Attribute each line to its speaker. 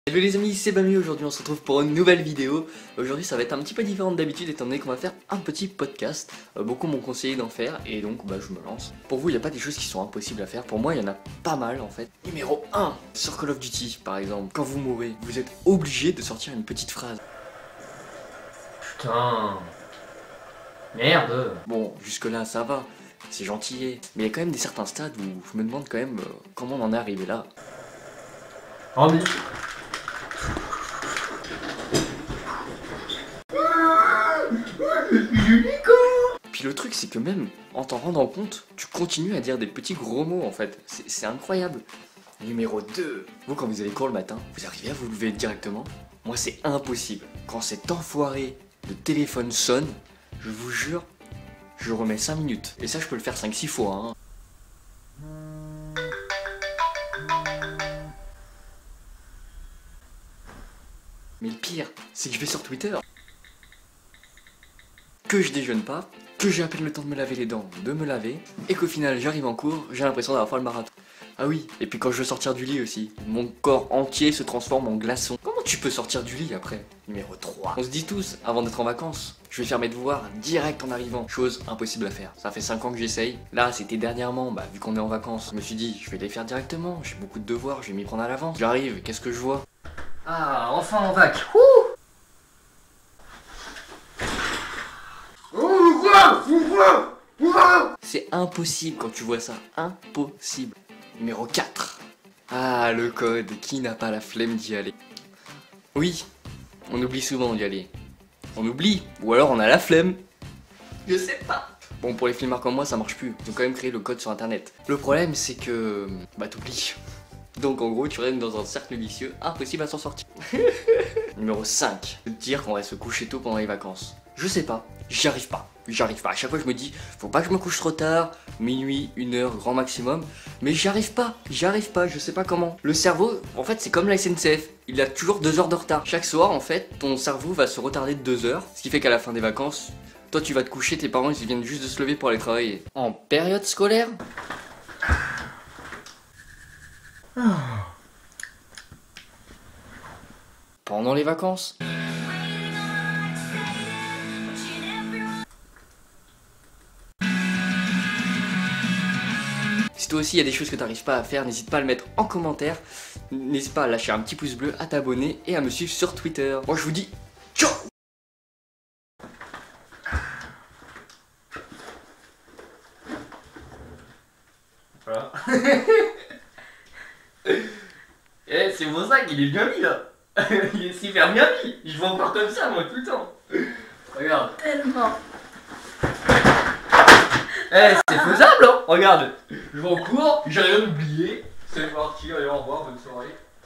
Speaker 1: Hello les amis, c'est Bami, aujourd'hui on se retrouve pour une nouvelle vidéo. Aujourd'hui ça va être un petit peu différent d'habitude étant donné qu'on va faire un petit podcast. Beaucoup m'ont conseillé d'en faire et donc je me lance. Pour vous il n'y a pas des choses qui sont impossibles à faire, pour moi il y en a pas mal en fait. Numéro 1, sur Call of Duty par exemple, quand vous mourrez, vous êtes obligé de sortir une petite phrase.
Speaker 2: Putain. Merde.
Speaker 1: Bon, jusque là ça va, c'est gentil, mais il y a quand même des certains stades où je me demande quand même comment on en est arrivé là.
Speaker 2: Andy.
Speaker 1: Puis le truc c'est que même en t'en rendant compte, tu continues à dire des petits gros mots en fait, c'est incroyable. Numéro 2, vous quand vous avez cours le matin, vous arrivez à vous lever directement? Moi c'est impossible. Quand cet enfoiré de téléphone sonne, je vous jure, je remets 5 minutes. Et ça je peux le faire 5-6 fois hein. Mais le pire, c'est que je vais sur Twitter, que je déjeune pas, que j'ai à peine le temps de me laver les dents, de me laver, et qu'au final j'arrive en cours, j'ai l'impression d'avoir fait le marathon. Ah oui, et puis quand je veux sortir du lit aussi, mon corps entier se transforme en glaçon. Comment tu peux sortir du lit après? Numéro 3. On se dit tous, avant d'être en vacances, je vais faire mes devoirs direct en arrivant. Chose impossible à faire. Ça fait 5 ans que j'essaye. Là, c'était dernièrement, vu qu'on est en vacances, je me suis dit, je vais les faire directement, j'ai beaucoup de devoirs, je vais m'y prendre à l'avance. J'arrive, qu'est-ce que je vois?
Speaker 2: Ah, enfin en vac.
Speaker 1: C'est impossible quand tu vois ça. Impossible. Numéro 4. Ah, le code. Qui n'a pas la flemme d'y aller? Oui, on oublie souvent d'y aller. On oublie, ou alors on a la flemme. Je sais pas. Bon, pour les flemmards comme moi, ça marche plus. Ils ont quand même créé le code sur internet. Le problème, c'est que... t'oublies. Donc en gros, tu restes dans un cercle vicieux, impossible à s'en sortir. Numéro 5. Dire qu'on va se coucher tôt pendant les vacances. Je sais pas, j'y arrive pas. À chaque fois je me dis, faut pas que je me couche trop tard, minuit, 1h, grand maximum. Mais j'y arrive pas, je sais pas comment. Le cerveau, en fait c'est comme la SNCF, il a toujours 2 heures de retard. Chaque soir en fait, ton cerveau va se retarder de 2 heures. Ce qui fait qu'à la fin des vacances, toi tu vas te coucher, tes parents ils viennent juste de se lever pour aller travailler. En période scolaire, pendant les vacances. Si toi aussi il y a des choses que t'arrives pas à faire, n'hésite pas à le mettre en commentaire. N'hésite pas à lâcher un petit pouce bleu, à t'abonner et à me suivre sur Twitter. Moi je vous dis ciao.
Speaker 2: Voilà. Eh, c'est mon sac, il est bien mis là. Il est super bien mis. Je vois encore comme ça moi tout le temps. Regarde.
Speaker 3: Tellement.
Speaker 2: Eh, c'est faisable hein. Regarde. Je vais en cours, j'ai rien oublié. C'est parti, allez au revoir, bonne soirée.